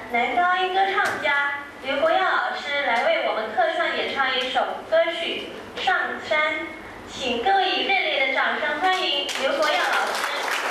男高音歌唱家刘国耀老师来为我们客串演唱一首歌曲《上山》，请各位以热烈的掌声欢迎刘国耀老师。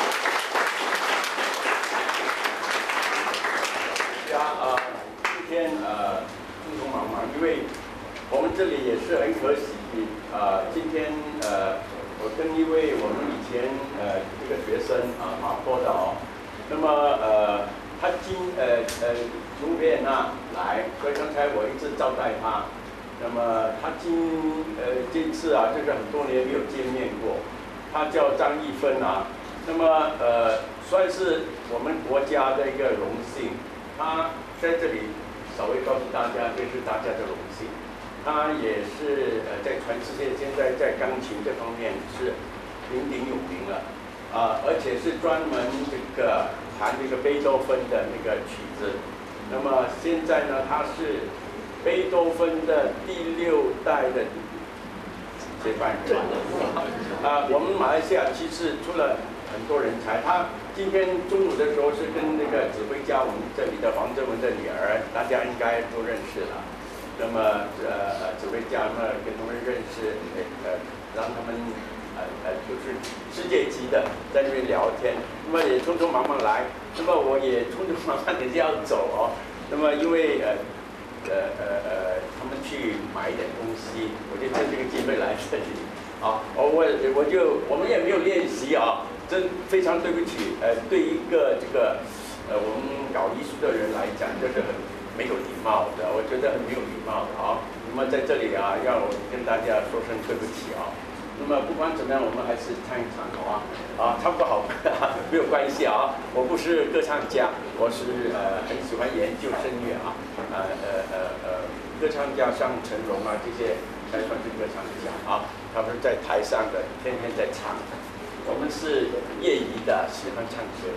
今天匆匆忙忙，因为我们这里也是很可喜今天我跟一位我们以前这个学生马波导，那么他从维也纳来，所以刚才我一直招待他。那么他这次就是很多年没有见面过。他叫张一芬那么算是我们国家的一个荣幸。他在这里稍微告诉大家，这是大家的荣幸。他也是在全世界现在在钢琴这方面是鼎鼎有名了而且是专门弹这个贝多芬的那个曲子。那么现在呢，他是贝多芬的第6代的接班人我们马来西亚其实出了很多人才。他今天中午的时候是跟那个指挥家，我们这里的黄正文的女儿，大家应该都认识了。那么指挥家呢跟他们认识，让他们就是世界级的在那边聊天。那么也匆匆忙忙来，那么我也匆匆忙忙等下要走那么因为他们去买一点东西，我就趁这个机会来这里我们也没有练习真非常对不起对一个我们搞艺术的人来讲，这是很没有礼貌的，我觉得很没有礼貌的那么在这里让我跟大家说声对不起那么不管怎么样，我们还是唱一唱唱不好没有关系我不是歌唱家，我是很喜欢研究声乐歌唱家像成龙这些才算是歌唱家他们在台上的天天在唱，我们是业余的，喜欢唱歌。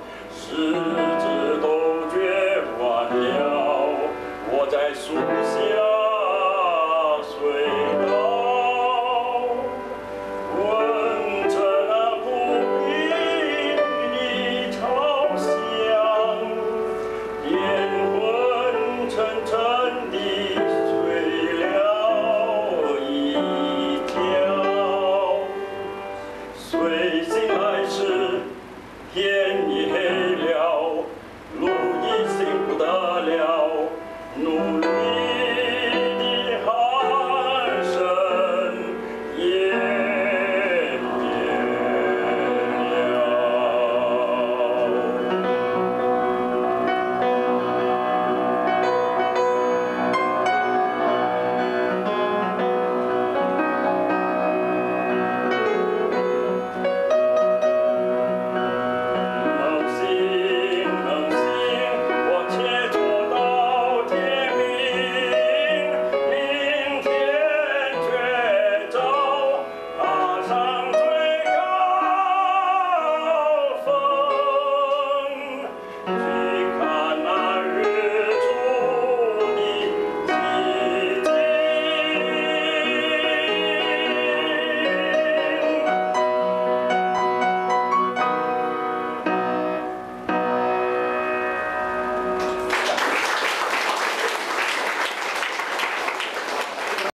书写。